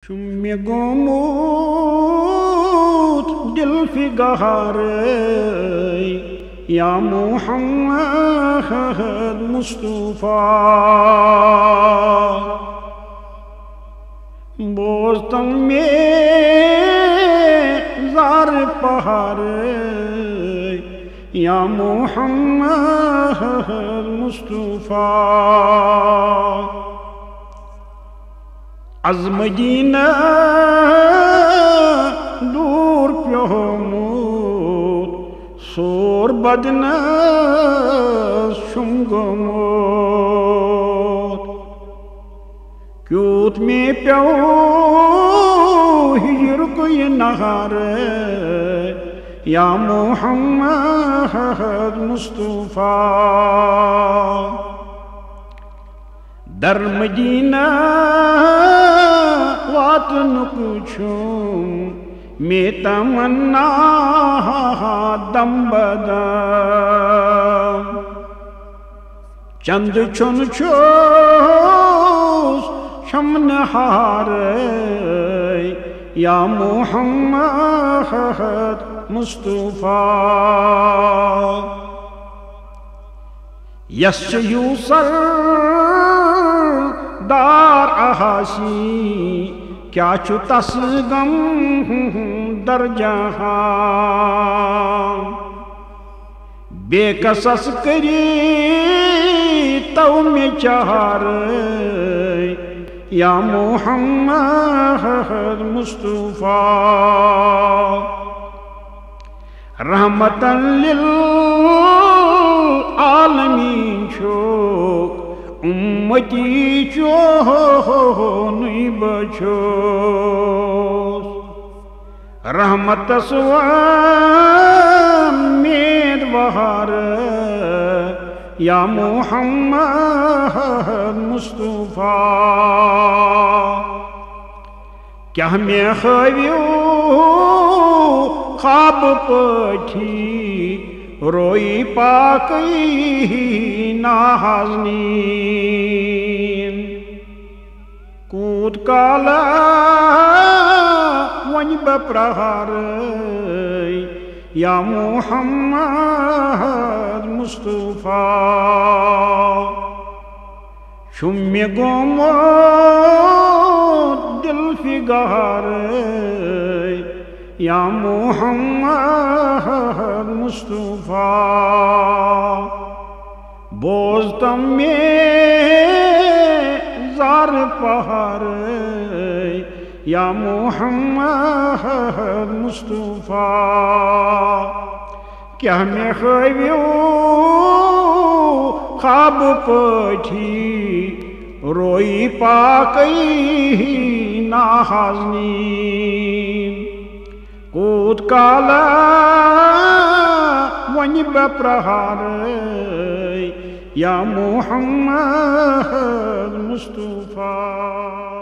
مے گومت دل فگار یا محمد مصطفیٰ بوزتن میں زار پہار یا محمد مصطفیٰ از مدینہ دور پیومت سور بدنس چھم گومت کیوت میں پیو ہجرک یہ نہار یا محمد مصطفیٰ در مدینہ واتنک چھم میں تمنا دم بدم چند چھن چھوس شمن ہار یا محمد مصطفیٰ یس یوسر دار آہاسی کیا چھو تس غم در جہاں بے قصص کری تو میں چہار یا محمد مصطفیٰ رحمتا للعالمین چھوک امتی چونی بچوس رحمت سوامید بہار یا محمد مصطفیٰ کیا میں خویو خواب پٹھی روئی پاکی ناحزنین کود کالا ون بپرہار یا محمد مصطفیٰ چھم میں گومت دل فگار یا محمد مصطفیٰ بوزتم میں زار پہار یا محمد مصطفیٰ کیا میں خویو خواب پٹھی روئی پاکی ناحزنین کود کالا ون بپرہار یا محمد مصطفیٰ